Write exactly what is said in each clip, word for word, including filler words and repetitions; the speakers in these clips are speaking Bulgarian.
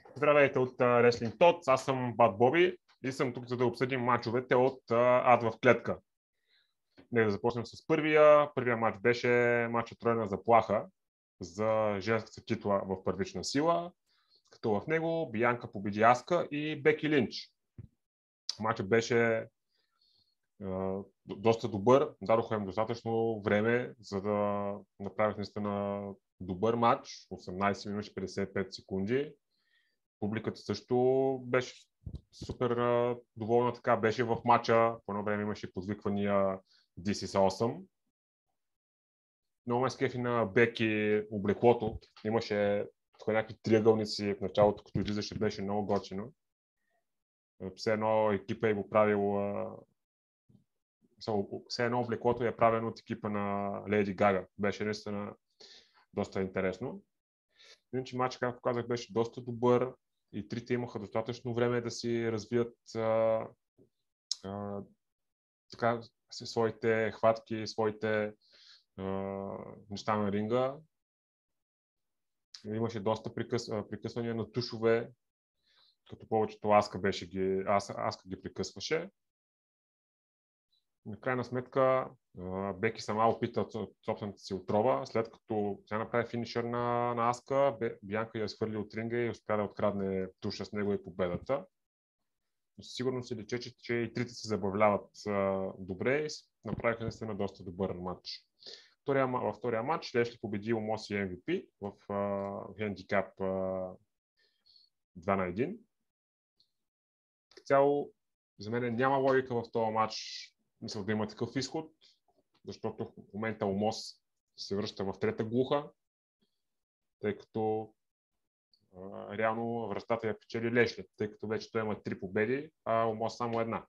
Здравейте от uh, Wrestling Tots, аз съм Бад Боби и съм тук, за да обсъдим мачовете от uh, Ад в клетка. Нека да започнем с първия. Първия матч беше матча тройна заплаха за женската титла в първична сила, като в него Бианка победи Аска и Беки Линч. Матчът беше uh, доста добър, дадоха им достатъчно време, за да направят наистина добър матч, осемнайсет минути петдесет и пет секунди. Публиката също беше супер а, доволна, така беше в матча. По едно време имаше подвиквания This is awesome. Много ме скефи на Беки облеклото. Имаше някакви триъгълници в началото, като излизаше, беше много готино. Все едно екипа е го правил... А... Все едно облеклото е правено от екипа на Леди Гага. Беше наистина доста интересно. Иначе матчът, както казах, беше доста добър. И трите имаха достатъчно време да си развият а, а, така, своите хватки, своите а, неща на ринга. Имаше доста прикъс, прикъсвания на тушове, като повечето Аска, беше ги, Ас, Аска ги прикъсваше. На крайна сметка а, Беки сама опита собствената си отрова, след като тя направи финишър на, на Аска, Бианка я свърли от ринга и успя да открадне туша с него и победата. Но със сигурност се личи, че, че и трите се забавляват а, добре и направиха наистина доста добър матч. Втория, във втория матч Лешли победи Омос и Ем Ви Пи в а, хендикап а, два на един. Цяло, за мен няма логика в този матч, мисля да има такъв изход, защото в момента Омос се връща в трета глуха, тъй като а, реално връщата я печели Лешли, тъй като вече той има три победи, а Омос само една.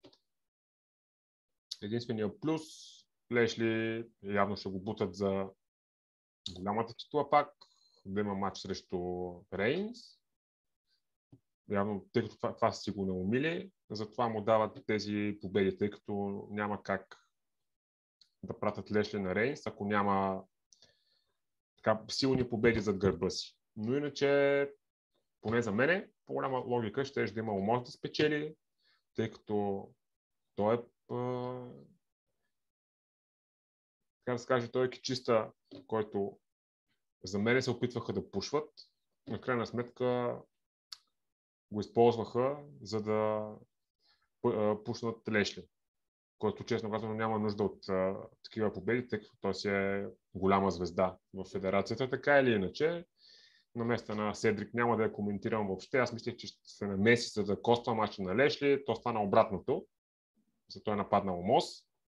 Единственият плюс, Лешли явно ще го бутат за голямата титла пак, да има матч срещу Рейнс. Явно, тъй като това, това си го наумили, затова му дават тези победи, тъй като няма как да пратят Лешли на Рейнс, ако няма така силни победи зад гърба си. Но иначе, поне за мене, по-голяма логика ще е да има Омос да спечели, тъй като той е така да се каже, той е кичиста, който за мен се опитваха да пушват. На крайна сметка го използваха, за да пушнат Лешли, който честно казано няма нужда от а, такива победи, тъй като той си е голяма звезда в федерацията, така или иначе. На места на Седрик няма да я коментирам въобще. Аз мислех, че ще се намеси за да коства мача на Лешли, то стана обратното. Зато е нападнал Омос.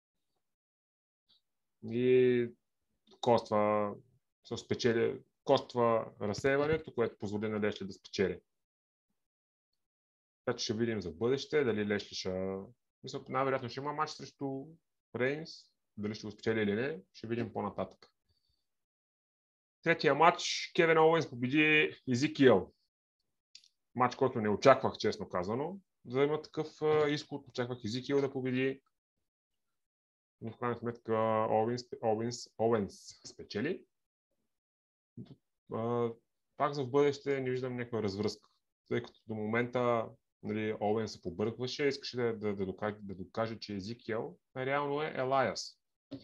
И коства, спечели, коства разсейването, което позволи на Лешли да спечели. Така че ще видим за бъдеще, дали Лешли ще... Мисля, най-вероятно ще има матч срещу Рейнс, дали ще го спечели или не, ще видим по-нататък. Третия матч, Кевин Оуенс победи Ezekiel. Матч, който не очаквах, честно казано, за да има такъв изход. Очаквах Ezekiel да победи. Но в крайна сметка Оуенс, Оуенс, Оуенс спечели. Пак за в бъдеще не виждам някаква развръзка, тъй като до момента нали, Оуен се побъркваше, искаше да, да, да, докаже, да докаже, че Ezekiel реално е Елайас.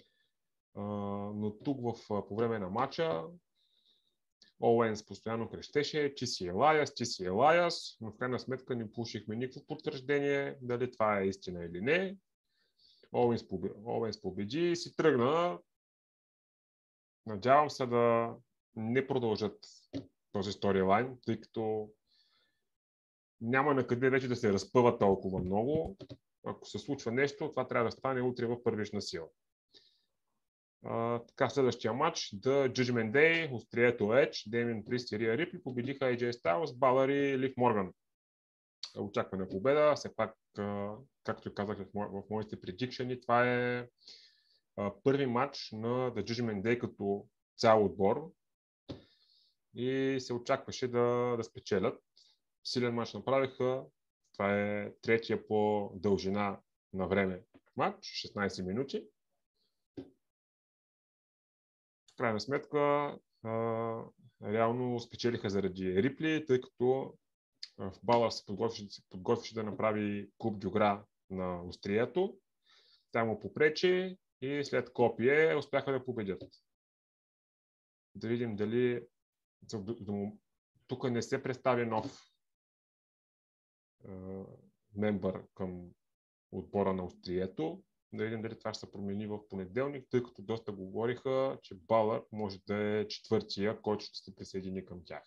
Но тук в, по време на матча Оуенс постоянно крещеше, че си Елайас, че си Елайас, но в крайна сметка не получихме никакво потвърждение дали това е истина или не. Оуенс победи, Оуенс победи и си тръгна. Надявам се да не продължат този сторилайн, тъй като няма на къде вече да се разпъва толкова много. Ако се случва нещо, това трябва да стане утре в първична сила. Uh, така, следващия матч, The Judgment Day, острието Edge, Демин Прист и Рия Рипли победиха Ей Джей Styles, Балър и Лив Морган. Очаквана победа, все пак, uh, както казах в, мо... в моите предикшени, това е uh, първи матч на The Judgment Day като цял отбор и се очакваше да, да спечелят. Силен матч направиха, това е третия по дължина на време матч, шестнайсет минути. В крайна сметка, а, реално спечелиха заради Рипли, тъй като в Балър се подготвяше, се подготвяше да направи куп дюгра на острието. Тя му попречи и след копие успяха да победят. Да видим дали тук не се представи нов е, мембър към отбора на острието. Да видим дали това ще се промени в понеделник, тъй като доста говориха, че Балър може да е четвъртия, който ще се присъедини към тях.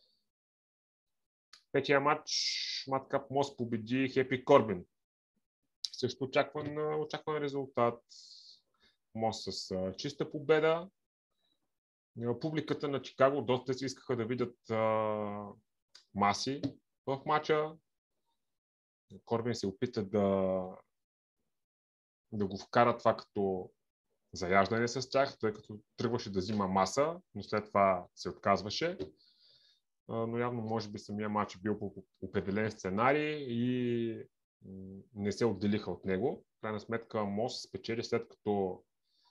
Петия матч, Маткап Мост победи Хепи Корбин. Също очакван, очакван резултат. Мост с а, чиста победа. Публиката на Чикаго доста си искаха да видят а, маси в матча. Корбин се опита да, да го вкара това като заяждане с тях, тъй като тръгваше да взима маса, но след това се отказваше. Но явно може би самия матч е бил по определен сценарий и не се отделиха от него. В крайна сметка Мос спечели след като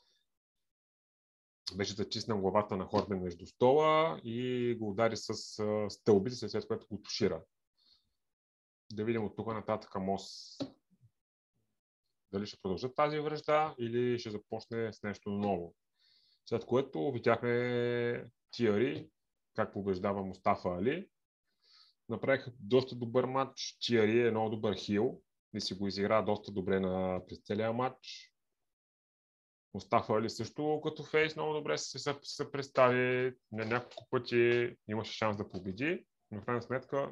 беше затиснал главата на Хорбен между стола и го удари с стълбите, след което го тушира. Да видим от тук нататък Мос дали ще продължат тази връжда или ще започне с нещо ново. След което видяхме Тиари как побеждава Мустафа Али. Направиха доста добър матч. Тиари е много добър хил и си го изигра доста добре на през целия матч. Мустафа Али също като фейс много добре се, се, се представи. На няколко пъти имаше шанс да победи, но в крайна сметка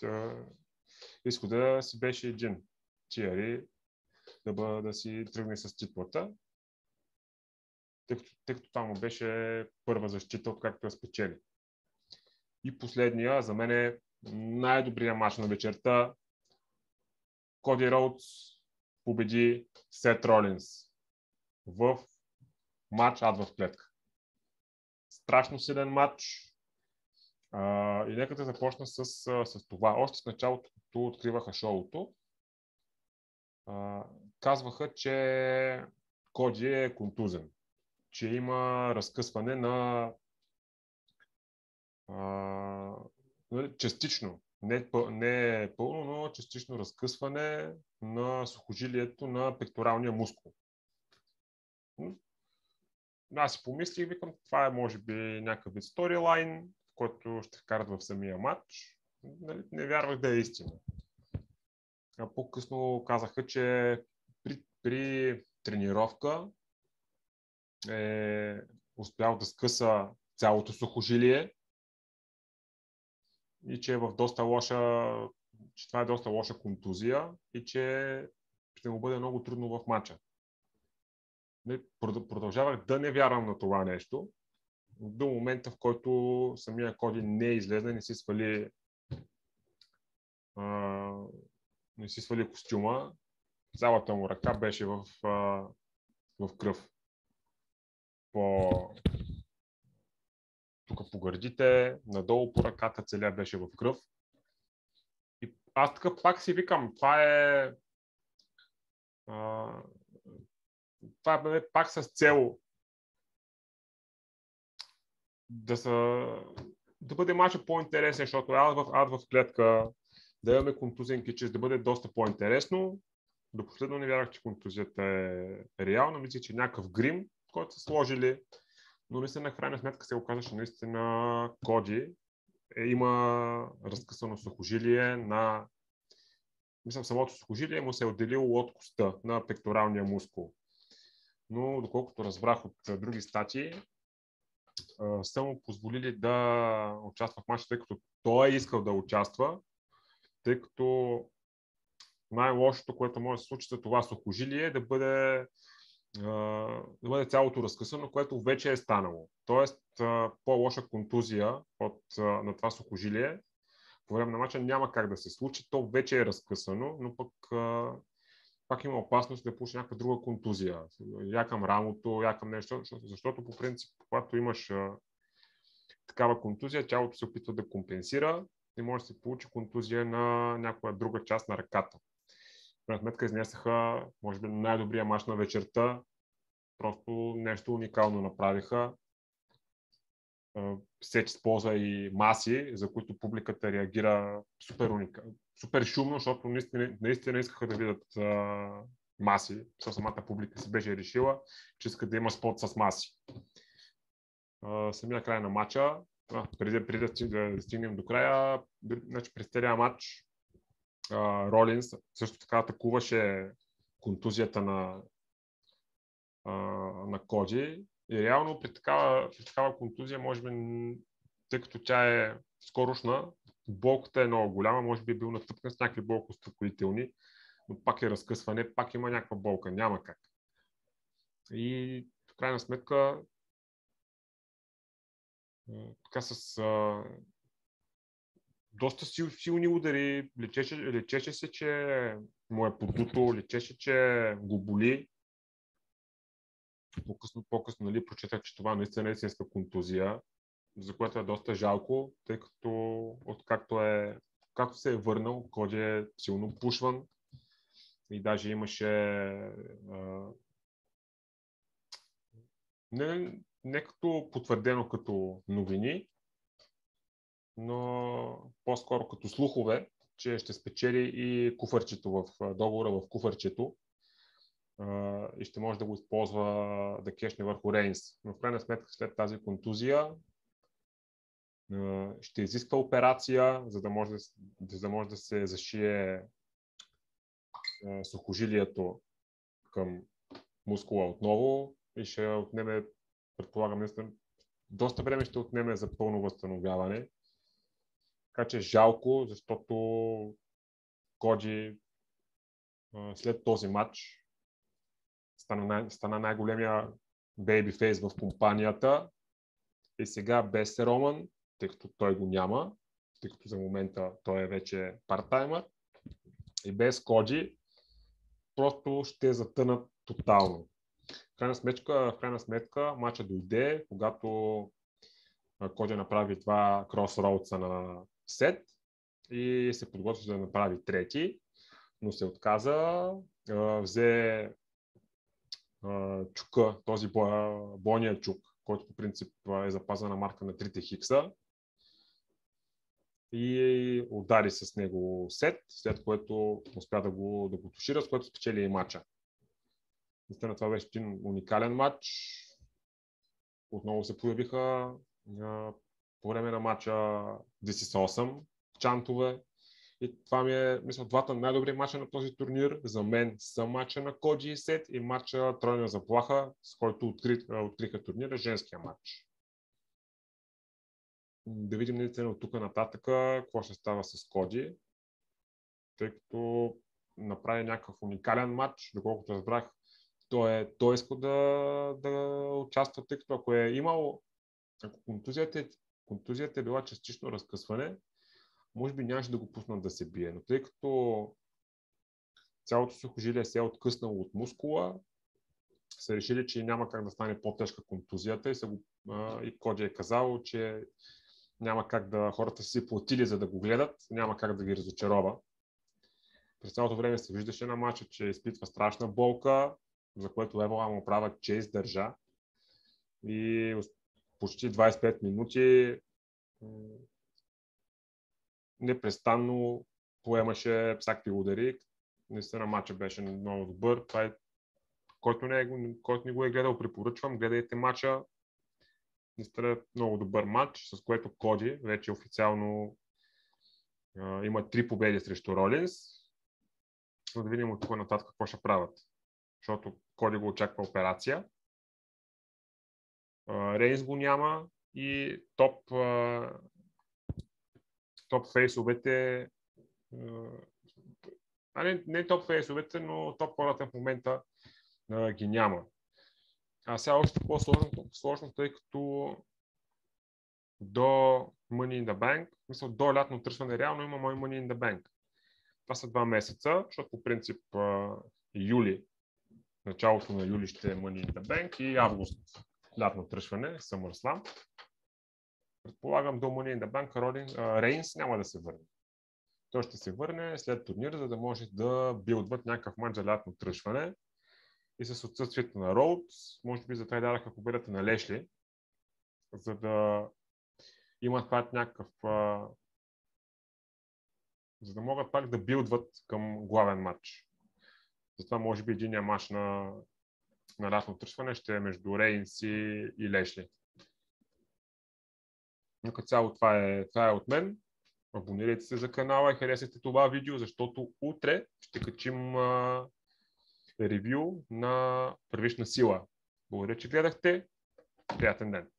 изхода си беше един. Тиари да, бъ, да си тръгне с титлата, тъй като, тъй като там беше първа защита, откакто я спечели. И последния, за мен е най-добрият матч на вечерта. Коди Роудс победи Сет Ролинс в матч ад в клетка. Страшно силен матч. А, и нека да започна с, с това. Още в началото, като откриваха шоуто, а, казваха, че Коди е контузен, че има разкъсване на а, частично, не, не е пълно, но частично разкъсване на сухожилието на пекторалния мускул. Аз си помислих, викам, това е може би някакъв вид сторилайн, който ще вкарат в самия матч. Не вярвах да е истина. А по-късно казаха, че при, при тренировка е успял да скъса цялото сухожилие и че е в доста лоша, че това е доста лоша контузия и че ще му бъде много трудно в матча. Продължавах да не вярвам на това нещо до момента, в който самия Коди не е излезе, не си свали а, не си свали костюма, цялата му ръка беше в, а, в кръв. По тук по гърдите, надолу по ръката целия беше в кръв. И аз така пак си викам, това е а, това е пак с цел да, са, да бъде матчът по-интересен, защото ад в, ад в клетка, да имаме контузенки, че да бъде доста по-интересно. До последно не вярвах, че контузията е реална. Мисля, че някакъв грим, който са сложили, но наистина на крайна сметка се оказа, че наистина Коди е, има разкъсано сухожилие на мисля, самото сухожилие му се е отделило от коста на пекторалния мускул. Но доколкото разбрах от други статии, са му позволили да участва в матча, тъй като той е искал да участва, тъй като най-лошото, което може да се случи за това сухожилие е да бъде, да бъде цялото разкъсано, което вече е станало. Тоест по-лоша контузия от, на това сухожилие по време на матча няма как да се случи. То вече е разкъсано, но пък пак има опасност да получи някаква друга контузия. Я към рамото, я към нещо, защото по принцип, когато имаш а, такава контузия, тялото се опитва да компенсира и може да се получи контузия на някоя друга част на ръката. В крайна сметка изнесаха, може би, най-добрия мач на вечерта. Просто нещо уникално направиха. Сет използва и маси, за които публиката реагира супер уника, супер шумно, защото наистина, наистина искаха да видят а, маси. Със самата публика си беше решила, че иска да има спот с маси. А, самия край на матча, а, преди, преди да, да стигнем до края, значи през целия матч а, Ролинс също така атакуваше контузията на, а, на Коди. И реално при такава, при такава контузия, може би, тъй като тя е скорошна, болката е много голяма, може би е бил натъпкан с някакви болкоуспокоителни, но пак е разкъсване, пак има някаква болка, няма как. И в крайна сметка, така с а, доста сил, силни удари, лечеше, лечеше се, че му е подуто, лечеше, че го боли. По-късно, по-късно нали, прочетах, че това наистина е истинска контузия, за което е доста жалко, тъй като откакто е, както се е върнал, Коди е силно пушван и даже имаше а, не, не като потвърдено като новини, но по-скоро като слухове, че ще спечели и куфърчето в договора в куфърчето uh, и ще може да го използва да кешне върху Рейнс. Но в крайна сметка след тази контузия uh, ще изисква операция, за да може да, за да, може да се зашие uh, сухожилието към мускула отново и ще отнеме, предполагам, наистина, доста време ще отнеме за пълно възстановяване. Така че жалко, защото Коди след този матч стана, най- стана най-големия бейбифейс в компанията и сега без Роман, тъй като той го няма, тъй като за момента той е вече парттаймър, и без Коди просто ще затънат тотално. В крайна сметка, в крайна сметка матча дойде, когато Коди направи два кросроудса на Сет и се подготви да направи трети, но се отказа, взе чука, този бойния чук, който по принцип е запазена марка на трите хикса, и удари с него Сет, след което успя да го, да го тушира, с което спечели и матча. Наистина това беше един уникален матч. Отново се появиха по време на матча This is Awesome чантове. И това ми е, мисля, двата най-добри матча на този турнир. За мен са матча на Коди и Сет и матча Тройна заплаха, с който откри, откриха турнира, женския матч. Да видим наистина от тук нататък какво ще става с Коди, тъй като направи някакъв уникален матч, доколкото разбрах, той, е, той иска да, да участва, тъй като ако е имал, ако контузията, контузията е била частично разкъсване, може би нямаше да го пуснат да се бие, но тъй като цялото сухожилие се е откъснало от мускула, са решили, че няма как да стане по-тежка контузията и, са го, а, и Коди е казал, че няма как да, хората си платили за да го гледат, няма как да ги разочарова. През цялото време се виждаше на матча, че изпитва страшна болка, за което Евала му правят, че издържа. И почти двайсет и пет минути непрестанно поемаше всякакви удари. Наистина матча беше много добър. Това е, който не, е, който не го е гледал, препоръчвам, гледайте матча. Наистина много добър матч, с което Коди вече официално а, има три победи срещу Ролинс. Но да видим от тук нататък какво ще правят. Защото Коди го очаква операция. Рейнс го няма и топ а, топ фейсовете, а не, не топ фейсовете, но топ хората в момента а, ги няма. А сега още по-сложно, сложно, тъй като до Money in the Bank, мисля, до лятно търсване реално има мой Money in the Bank. Това са два месеца, защото по принцип а, юли, началото на юли ще е Money in the Bank и август лятно търсване, SummerSlam. Предполагам, до Money in the Bank Рейнс няма да се върне. Той ще се върне след турнира, за да може да билдват някакъв матч за лятно тръшване. И с отсъствието на Роудс, може би затова и дадаха победата на Лешли, за да имат пак някакъв... А... за да могат пак да билдват към главен матч. Затова може би единия матч на, на ратно тръсване ще е между Рейнс и, и Лешли. Но като цяло това е, това е от мен. Абонирайте се за канала и харесайте това видео, защото утре ще качим а, ревю на Първична сила. Благодаря, че гледахте. Приятен ден!